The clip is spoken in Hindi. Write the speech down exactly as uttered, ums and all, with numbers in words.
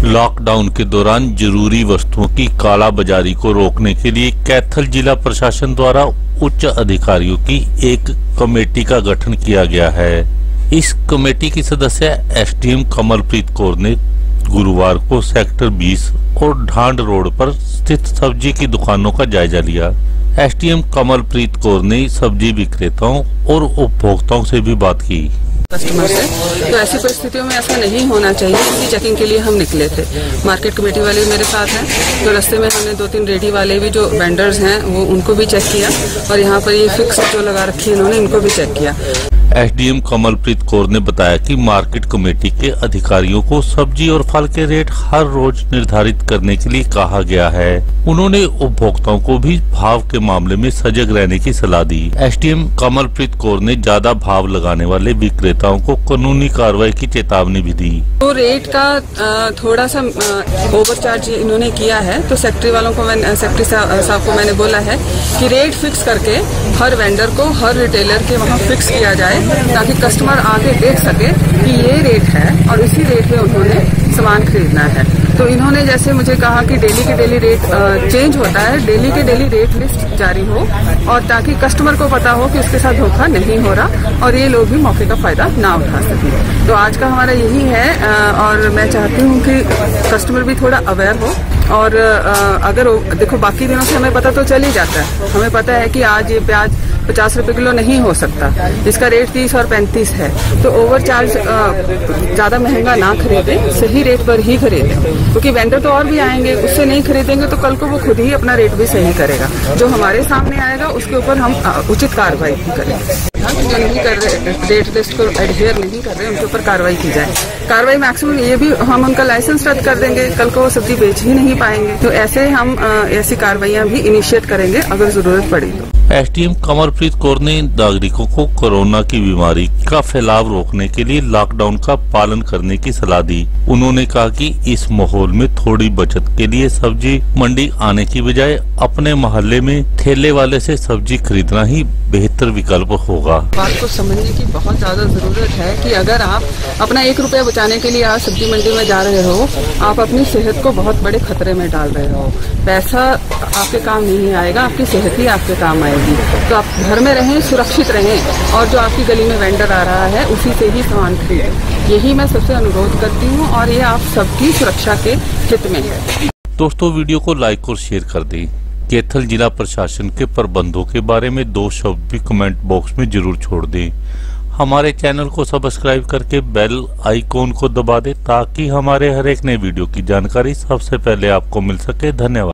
लॉकडाउन के दौरान जरूरी वस्तुओं की कालाबाजारी को रोकने के लिए कैथल जिला प्रशासन द्वारा उच्च अधिकारियों की एक कमेटी का गठन किया गया है। इस कमेटी की सदस्य एसडीएम कमलप्रीत कौर ने गुरुवार को सेक्टर बीस और ढांड रोड पर स्थित सब्जी की दुकानों का जायजा लिया। एसडीएम कमलप्रीत कौर ने सब्जी विक्रेताओं और उपभोक्ताओं से भी बात की। कस्टमर से तो ऐसी परिस्थितियों में ऐसा नहीं होना चाहिए, क्योंकि चेकिंग के लिए हम निकले थे। मार्केट कमेटी वाले मेरे साथ हैं, तो रास्ते में हमने दो तीन रेडी वाले भी जो वेंडर्स हैं वो उनको भी चेक किया, और यहाँ पर ये फिक्स जो लगा रखी है इन्होंने इनको भी चेक किया। एसडीएम कमलप्रीत कौर ने बताया कि मार्केट कमेटी के अधिकारियों को सब्जी और फल के रेट हर रोज निर्धारित करने के लिए कहा गया है। उन्होंने उपभोक्ताओं को भी भाव के मामले में सजग रहने की सलाह दी। एसडीएम कमलप्रीत कौर ने ज्यादा भाव लगाने वाले विक्रेताओं को कानूनी कार्रवाई की चेतावनी भी दी। तो रेट का थोड़ा सा ओवरचार्ज इन्होंने किया है, तो सेक्रेटरी वालों को मैंने सेक्रेटरी साहब को मैंने बोला है कि रेट फिक्स करके हर वेंडर को, हर रिटेलर के वहाँ फिक्स किया जाए, ताकि कस्टमर आगे देख सके कि ये रेट है और इसी रेट पे उन्होंने सामान खरीदना है। तो इन्होंने जैसे मुझे कहा कि डेली के डेली रेट चेंज होता है, डेली के डेली रेट लिस्ट जारी हो, और ताकि कस्टमर को पता हो कि उसके साथ धोखा नहीं हो रहा और ये लोग भी मौके का फायदा ना उठा सके। तो आज का हमारा यही है, और मैं चाहती हूँ कि कस्टमर भी थोड़ा अवेयर हो। और अगर देखो बाकी दिनों से हमें पता तो चल ही जाता है, हमें पता है कि आज ये प्याज पचास रुपए किलो नहीं हो सकता, इसका रेट तीस और पैंतीस है। तो ओवरचार्ज ज्यादा महंगा ना खरीदें, सही रेट पर ही खरीदें, क्योंकि वेंडर तो और भी आएंगे, उससे नहीं खरीदेंगे तो कल को वो खुद ही अपना रेट भी सही करेगा। जो हमारे सामने आएगा उसके ऊपर हम उचित कार्रवाई भी करेंगे। जो नहीं कर रहे, रेट लिस्ट को एडहेयर नहीं कर रहे, उनके ऊपर कार्रवाई की जाए। कार्रवाई मैक्सिमम ये भी हम उनका लाइसेंस रद्द कर देंगे, कल को वो सब्जी बेच ही नहीं पाएंगे। तो ऐसे हम ऐसी कार्रवाइयां भी इनिशिएट करेंगे अगर जरूरत पड़ी तो। एसडीएम कमलप्रीत कौर ने नागरिकों को कोरोना की बीमारी का फैलाव रोकने के लिए लॉकडाउन का पालन करने की सलाह दी। उन्होंने कहा कि इस माहौल में थोड़ी बचत के लिए सब्जी मंडी आने की बजाय अपने मोहल्ले में ठेले वाले से सब्जी खरीदना ही बेहतर विकल्प होगा। बात को समझने की बहुत ज्यादा जरूरत है कि अगर आप अपना एक रुपया बचाने के लिए आज सब्जी मंडी में जा रहे हो, आप अपनी सेहत को बहुत बड़े खतरे में डाल रहे हो। पैसा आपके काम नहीं आएगा, आपकी सेहत ही आपके काम आएगी। तो आप घर में रहें, सुरक्षित रहें, और जो आपकी गली में वेंडर आ रहा है उसी से ही सामान खरीदें। यही मैं सबसे अनुरोध करती हूँ, और ये आप सबकी सुरक्षा के हित में है। दोस्तों, वीडियो को लाइक और शेयर कर दें। कैथल जिला प्रशासन के प्रबंधों के बारे में दो शब्द भी कमेंट बॉक्स में जरूर छोड़ दें। हमारे चैनल को सब्सक्राइब करके बेल आइकॉन को दबा दें, ताकि हमारे हर एक नए वीडियो की जानकारी सबसे पहले आपको मिल सके। धन्यवाद।